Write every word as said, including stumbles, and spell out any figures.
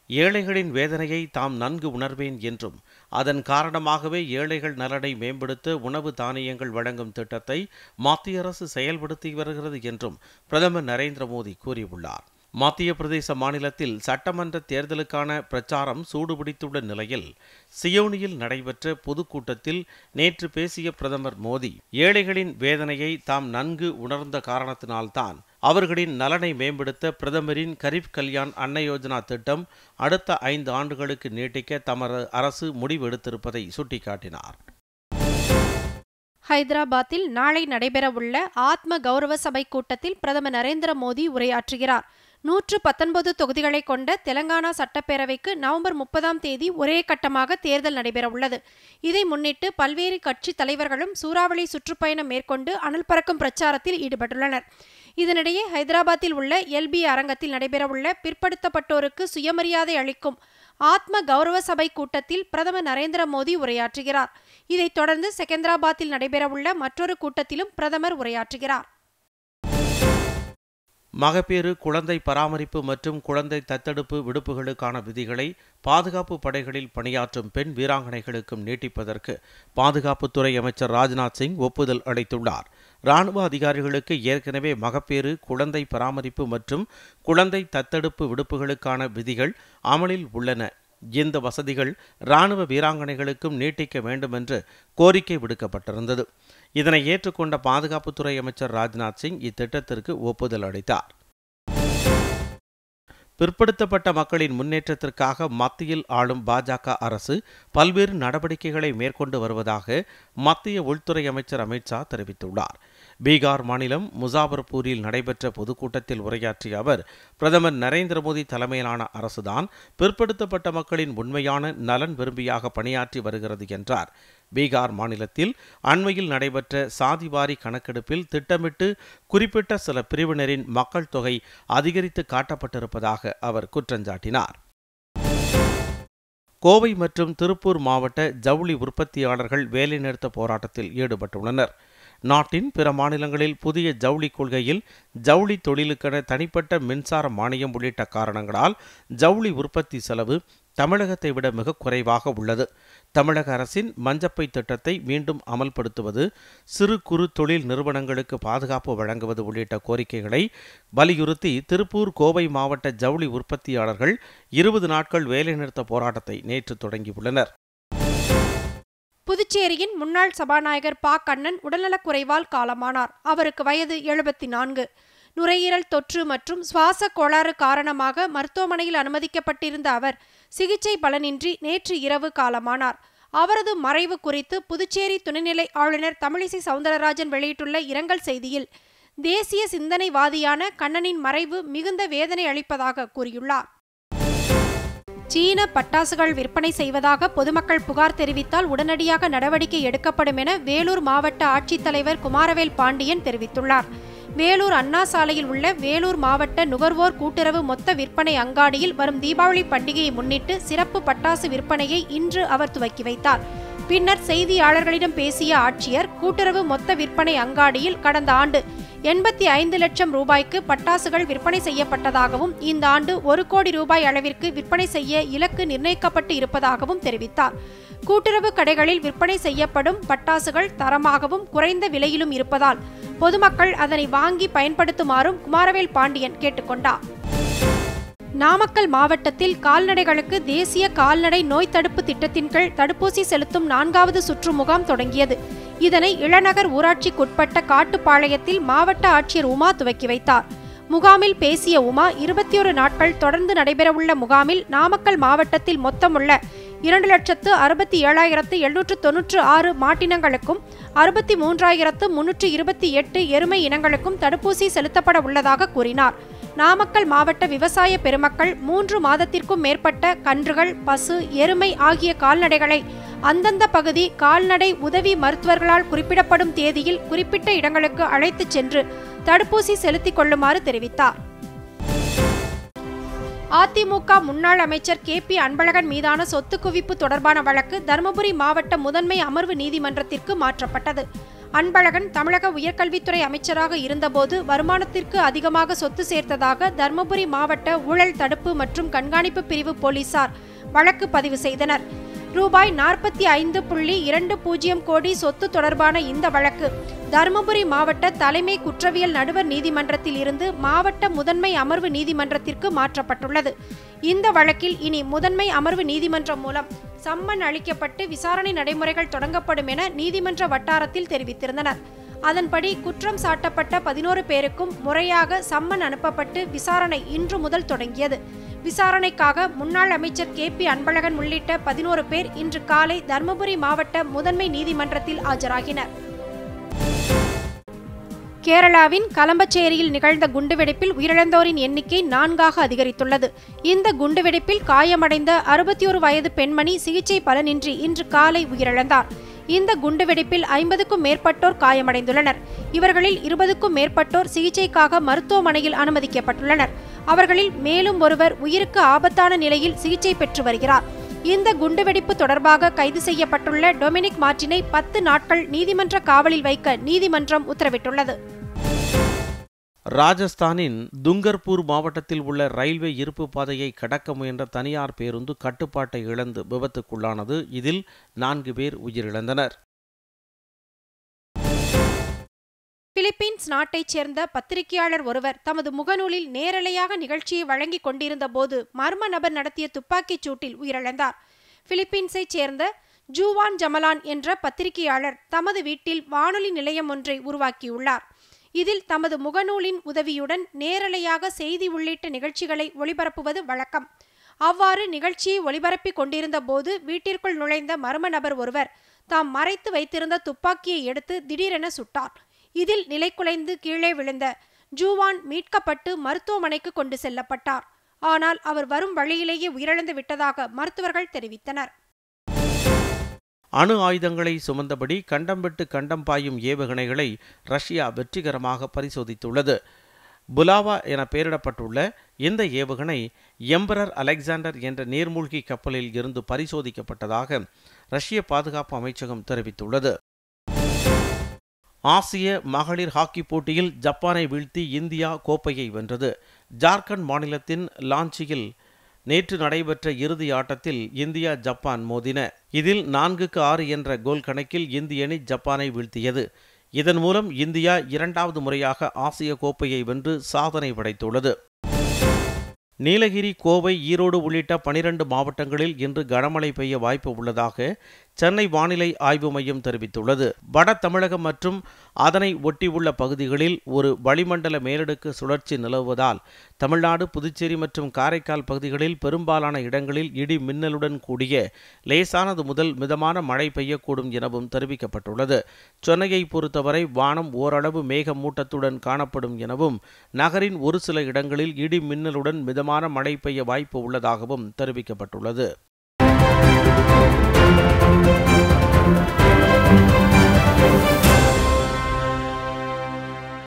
ஏழைகளின் வேதனையை தாம் நன்கு உணர்வேன் என்றும் அதன் காரணமாகவே ஏழைகள் நலனை மேம்படுத்த உணவு தானியங்கள் வழங்கும் திட்டத்தை மத்திய அரசு செயல்படுத்தி வருகிறது என்றும் பிரதமர் நரேந்திர மோடி கூறியுள்ளார். மத்திய பிரதேச மாநிலத்தில் சட்டமன்ற தேர்தலுக்கான பிரச்சாரம் சூடுபிடித்துள்ள நிலையில் சியோனியில் நடைபெற்ற பொதுக்கூட்டத்தில் நேற்று பேசிய பிரதமர் மோடி, ஏழைகளின் வேதனையை தாம் நன்கு உணர்ந்த காரணத்தினால்தான் அவர்களின் நலனை மேம்படுத்த பிரதமரின் கரீப் கல்யாண் அன்ன யோஜனா திட்டம் அடுத்த ஐந்து ஆண்டுகளுக்கு நீட்டிக்க தமது அரசு முடிவெடுத்திருப்பதை சுட்டிக்காட்டினார். ஹைதராபாத்தில் நாளை நடைபெறவுள்ள ஆத்ம கௌரவ சபை கூட்டத்தில் பிரதமர் நரேந்திர மோடி உரையாற்றுகிறார். நூற்று பத்தொன்பது தொகுதிகளை கொண்ட தெலங்கானா சட்டப்பேரவைக்கு நவம்பர் முப்பதாம் தேதி ஒரே கட்டமாக தேர்தல் நடைபெறவுள்ளது. இதை முன்னிட்டு பல்வேறு கட்சி தலைவர்களும் சூறாவளி சுற்றுப்பயணம் மேற்கொண்டு அனல் பறக்கும் பிரச்சாரத்தில் ஈடுபட்டுள்ளனர். இதனிடையே ஹைதராபாத்தில் உள்ள எல்பி அரங்கத்தில் நடைபெறவுள்ள பிற்படுத்தப்பட்டோருக்கு சுயமரியாதை அளிக்கும் ஆத்ம கௌரவ சபை கூட்டத்தில் பிரதமர் நரேந்திர மோடி உரையாற்றுகிறார். இதைத் தொடர்ந்து செகந்திராபாத்தில் நடைபெறவுள்ள மற்றொரு கூட்டத்திலும் பிரதமர் உரையாற்றுகிறார். மகப்பேறு, குழந்தை பராமரிப்பு மற்றும் குழந்தை தத்தெடுப்பு விடுப்புகளுக்கான விதிகளை பாதுகாப்பு படைகளில் பணியாற்றும் பெண் வீராங்கனைகளுக்கும் நீட்டிப்பதற்கு பாதுகாப்புத்துறை அமைச்சர் ராஜ்நாத் சிங் ஒப்புதல் அளித்துள்ளார். இராணுவ அதிகாரிகளுக்கு ஏற்கனவே மகப்பேறு, குழந்தை பராமரிப்பு மற்றும் குழந்தை தத்தெடுப்பு விடுப்புகளுக்கான விதிகள் அமலில் உள்ளன. இந்த வசதிகள் இராணுவ வீராங்கனைகளுக்கும் நீட்டிக்க வேண்டும் என்று கோரிக்கை விடுக்கப்பட்டிருந்தது. இதனை ஏற்றுக்கொண்ட பாதுகாப்புத்துறை அமைச்சர் ராஜ்நாத் சிங் இத்திட்டத்திற்கு ஒப்புதல் அளித்தார். பிற்படுத்தப்பட்ட மக்களின் முன்னேற்றத்திற்காக மத்தியில் ஆளும் பாஜக அரசு பல்வேறு நடவடிக்கைகளை மேற்கொண்டு வருவதாக மத்திய உள்துறை அமைச்சர் அமித்ஷா தெரிவித்துள்ளார். பீகார் மாநிலம் முசாபர்பூரில் நடைபெற்ற பொதுக்கூட்டத்தில் உரையாற்றிய அவர், பிரதமர் நரேந்திர மோடி தலைமையிலான அரசுதான் பிற்படுத்தப்பட்ட மக்களின் உண்மையான நலன் விரும்பியாக பணியாற்றி வருகிறது என்றார். பீகார் மாநிலத்தில் அண்மையில் நடைபெற்ற சாதிவாரி கணக்கெடுப்பில் திட்டமிட்டு குறிப்பிட்ட சில பிரிவினரின் மக்கள் தொகை அதிகரித்து காட்டப்பட்டிருப்பதாக அவர் குற்றஞ்சாட்டினார். கோவை மற்றும் திருப்பூர் மாவட்ட ஜவுளி உற்பத்தியாளர்கள் வேலைநிறுத்த போராட்டத்தில் ஈடுபட்டுள்ளனர். நாட்டின் பிற மாநிலங்களில் புதிய ஜவுளி கொள்கையில் ஜவுளி தொழிலுக்கென தனிப்பட்ட மின்சார மானியம் உள்ளிட்ட காரணங்களால் ஜவுளி உற்பத்தி செலவு தமிழகத்தை விட மிக குறைவாக உள்ளது. தமிழக அரசின் மஞ்சப்பை திட்டத்தை மீண்டும் அமல்படுத்துவது, சிறு குறு தொழில் நிறுவனங்களுக்கு பாதுகாப்பு வழங்குவது உள்ளிட்ட கோரிக்கைகளை வலியுறுத்தி திருப்பூர், கோவை மாவட்ட ஜவுளி உற்பத்தியாளர்கள் இருபது நாட்கள் வேலைநிறுத்த போராட்டத்தை நேற்று தொடங்கியுள்ளனர். புதுச்சேரியின் முன்னாள் சபாநாயகர் ப கண்ணன் உடல்நலக்குறைவால் காலமானார். அவருக்கு வயது எழுபத்தி நான்கு. நுரையீரல் தொற்று மற்றும் சுவாச கோளாறு காரணமாக மருத்துவமனையில் அனுமதிக்கப்பட்டிருந்த அவர் சிகிச்சை பலனின்றி நேற்று இரவு காலமானார். அவரது மறைவு குறித்து புதுச்சேரி துணைநிலை ஆளுநர் தமிழிசை சவுந்தரராஜன் வெளியிட்டுள்ள இரங்கல் செய்தியில், தேசிய சிந்தனைவாதியான கண்ணனின் மறைவு மிகுந்த வேதனை அளிப்பதாக கூறியுள்ளார். சீன பட்டாசுகள் விற்பனை செய்வதாக பொதுமக்கள் புகார் தெரிவித்தால் உடனடியாக நடவடிக்கை எடுக்கப்படும் என வேலூர் மாவட்ட ஆட்சித்தலைவர் குமாரவேல் பாண்டியன் தெரிவித்துள்ளார். வேலூர் அண்ணா சாலையில் உள்ள வேலூர் மாவட்ட நுகர்வோர் கூட்டுறவு மொத்த விற்பனை அங்காடியில் வரும் தீபாவளி பண்டிகையை முன்னிட்டு சிறப்பு பட்டாசு விற்பனையை இன்று அவர் துவக்கி வைத்தார். பின்னர் செய்தியாளர்களிடம் பேசிய ஆட்சியர், கூட்டுறவு மொத்த விற்பனை அங்காடியில் கடந்த ஆண்டு எண்பத்தி ஐந்து லட்சம் ரூபாய்க்கு பட்டாசுகள் விற்பனை செய்யப்பட்டதாகவும் இந்த ஆண்டு ஒரு கோடி ரூபாய் அளவிற்கு விற்பனை செய்ய இலக்கு நிர்ணயிக்கப்பட்டு இருப்பதாகவும் தெரிவித்தார். கூட்டுறவு கடைகளில் விற்பனை செய்யப்படும் பட்டாசுகள் தரமாகவும் குறைந்த விலையிலும் இருப்பதால் பொதுமக்கள் அதனை வாங்கி பயன்படுத்துமாறும் குமாரவேல் பாண்டியன் கேட்டுக்கொண்டார். நாமக்கல் மாவட்டத்தில் கால்நடைகளுக்கு தேசிய கால்நடை நோய் தடுப்பு திட்டத்தின் கீழ் தடுப்பூசி செலுத்தும் நான்காவது சுற்று முகாம் தொடங்கியது. இதனை இளநகர் ஊராட்சிக்குட்பட்ட காட்டுப்பாளையத்தில் மாவட்ட ஆட்சியர் உமா துவக்கி வைத்தார். முகாமில் பேசிய உமா, இருபத்தி ஒரு நாட்கள் தொடர்ந்து நடைபெறவுள்ள முகாமில் நாமக்கல் மாவட்டத்தில் மொத்தமுள்ள இரண்டு லட்சத்து அறுபத்தி ஏழாயிரத்து எழுநூற்று தொன்னூற்று ஆறு மாட்டினங்களுக்கும் அறுபத்தி மூன்றாயிரத்து முன்னூற்று இருபத்தி எட்டு எருமை இனங்களுக்கும் தடுப்பூசி செலுத்தப்பட உள்ளதாக கூறினார். நாமக்கல் மாவட்ட விவசாய பெருமக்கள் மூன்று மாதத்திற்கும் மேற்பட்ட கன்றுகள், பசு, எருமை ஆகிய கால்நடைகளை அந்தந்த பகுதி கால்நடை உதவி மருத்துவர்களால் குறிப்பிடப்படும் தேதியில் குறிப்பிட்ட இடங்களுக்கு அழைத்துச் சென்று தடுப்பூசி செலுத்திக் கொள்ளுமாறு தெரிவித்தார். அதிமுக முன்னாள் அமைச்சர் கே பி அன்பழகன் மீதான சொத்து குவிப்பு தொடர்பான வழக்கு தருமபுரி மாவட்ட முதன்மை அமர்வு நீதிமன்றத்திற்கு மாற்றப்பட்டது. அன்பழகன் தமிழக உயர்கல்வித்துறை அமைச்சராக இருந்தபோது வருமானத்திற்கு அதிகமாக சொத்து சேர்த்ததாக தர்மபுரி மாவட்ட ஊழல் தடுப்பு மற்றும் கண்காணிப்பு பிரிவு போலீசார் வழக்கு பதிவு செய்தனர். ரூபாய் நாற்பத்தி ஐந்து புள்ளி இரண்டு பூஜ்ஜியம் கோடி சொத்து தொடர்பான இந்த வழக்கு தருமபுரி மாவட்ட தலைமை குற்றவியல் நடுவர் நீதிமன்றத்தில் இருந்து மாவட்ட முதன்மை அமர்வு நீதிமன்றத்திற்கு மாற்றப்பட்டுள்ளது. இந்த வழக்கில் இனி முதன்மை அமர்வு நீதிமன்றம் மூலம் சம்மன் அளிக்கப்பட்டு விசாரணை நடைமுறைகள் தொடங்கப்படும் என நீதிமன்ற வட்டாரத்தில் தெரிவித்திருந்தனர். அதன்படி குற்றம் சாட்டப்பட்ட பதினோரு பேருக்கும் முறையாக சம்மன் அனுப்பப்பட்டு விசாரணை இன்று முதல் தொடங்கியது. விசாரணைக்காக முன்னாள் அமைச்சர் கே பி அன்பழகன் உள்ளிட்ட பதினோரு பேர் இன்று காலை தர்மபுரி மாவட்ட முதன்மை நீதிமன்றத்தில் ஆஜராகினர். கேரளாவின் கலம்பச்சேரியில் நிகழ்ந்த குண்டுவெடிப்பில் உயிரிழந்தோரின் எண்ணிக்கை நான்காக அதிகரித்துள்ளது. இந்த குண்டுவெடிப்பில் காயமடைந்த அறுபத்தி ஒரு வயது பெண்மணி சிகிச்சை பலனின்றி இன்று காலை உயிரிழந்தார். இந்த குண்டுவெடிப்பில் ஐம்பதுக்கும் மேற்பட்டோர் காயமடைந்துள்ளனர். இவர்களில் இருபதுக்கும் மேற்பட்டோர் சிகிச்சைக்காக மருத்துவமனையில் அனுமதிக்கப்பட்டுள்ளனர். அவர்களில் மேலும் ஒருவர் உயிருக்கு ஆபத்தான நிலையில் சிகிச்சை பெற்று வருகிறார். இந்த குண்டுவெடிப்பு தொடர்பாக கைது செய்யப்பட்டுள்ள டொமினிக் மார்டினை பத்து நாட்கள் நீதிமன்ற காவலில் வைக்க நீதிமன்றம் உத்தரவிட்டுள்ளது. ராஜஸ்தானின் துங்கர்பூர் மாவட்டத்தில் உள்ள ரயில்வே இருப்பு பாதையை கடக்க முயன்ற தனியார் பேருந்து கட்டுப்பாட்டை இழந்து விபத்துக்குள்ளானது. இதில் நான்கு பேர் உயிரிழந்தனர். பிலிப்பீன்ஸ் நாட்டைச் சேர்ந்த பத்திரிகையாளர் ஒருவர் தமது முகநூலில் நேரலையாக நிகழ்ச்சியை வழங்கிக் கொண்டிருந்த போது மர்ம நபர் நடத்திய துப்பாக்கிச் சூட்டில் உயிரிழந்தார். பிலிப்பீன்ஸைச் சேர்ந்த ஜூவான் ஜமலான் என்ற பத்திரிகையாளர் தமது வீட்டில் வானொலி நிலையம் ஒன்றை உருவாக்கியுள்ளார். இதில் தமது முகநூலின் உதவியுடன் நேரலையாக செய்தி உள்ளிட்ட நிகழ்ச்சிகளை ஒளிபரப்புவது வழக்கம். அவ்வாறு நிகழ்ச்சியை ஒளிபரப்பிக் கொண்டிருந்த போது வீட்டிற்குள் நுழைந்த மர்ம நபர் ஒருவர் தாம் மறைத்து வைத்திருந்த துப்பாக்கியை எடுத்து திடீரென சுட்டார். இதில் நிலைகுலைந்து கீழே விழுந்த ஜூவான் மீட்கப்பட்டு மருத்துவமனைக்கு கொண்டு செல்லப்பட்டார். ஆனால் அவர் வரும் வழியிலேயே உயிரிழந்து விட்டதாக மருத்துவர்கள் தெரிவித்தனர். அணு ஆயுதங்களை சுமந்தபடி கண்டம் விட்டு கண்டம் பாயும் ஏவுகணைகளை ரஷ்யா வெற்றிகரமாக பரிசோதித்துள்ளது. புலாவா என பெயரிடப்பட்டுள்ள இந்த ஏவுகணை எம்பரர் அலெக்சாண்டர் என்ற நீர்மூழ்கி கப்பலில் இருந்து பரிசோதிக்கப்பட்டதாக ரஷ்ய பாதுகாப்பு அமைச்சகம் தெரிவித்துள்ளது. ஆசிய மகளிர் ஹாக்கி போட்டியில் ஜப்பானை வீழ்த்தி இந்தியா கோப்பையை வென்றது. ஜார்க்கண்ட் மாநிலத்தின் லாஞ்சியில் நேற்று நடைபெற்ற இறுதி ஆட்டத்தில் இந்தியா ஜப்பான் மோதின. இதில் நான்குக்கு ஆறு என்ற கோல் கணக்கில் இந்திய அணி ஜப்பானை வீழ்த்தியது. இதன் மூலம் இந்தியா இரண்டாவது முறையாக ஆசிய கோப்பையை வென்று சாதனை படைத்துள்ளது. நீலகிரி, கோவை, ஈரோடு உள்ளிட்ட பனிரெண்டு மாவட்டங்களில் இன்று கனமழை பெய்ய வாய்ப்பு உள்ளதாக சென்னை வானிலை ஆய்வு மையம் தெரிவித்துள்ளது. வட தமிழகம் மற்றும் அதனை ஒட்டியுள்ள பகுதிகளில் ஒரு வளிமண்டல மேலடுக்கு சுழற்சி நிலவுவதால் தமிழ்நாடு, புதுச்சேரி மற்றும் காரைக்கால் பகுதிகளில் பெரும்பாலான இடங்களில் இடி மின்னலுடன் கூடிய லேசானது முதல் மிதமான மழை பெய்யக்கூடும் எனவும் தெரிவிக்கப்பட்டுள்ளது. சென்னையை பொறுத்தவரை வானம் ஓரளவு மேகமூட்டத்துடன் காணப்படும் எனவும் நகரின் ஒரு சில இடங்களில் இடி மின்னலுடன் மிதமான மழை பெய்ய வாய்ப்பு உள்ளதாகவும் தெரிவிக்கப்பட்டுள்ளது. Thank you.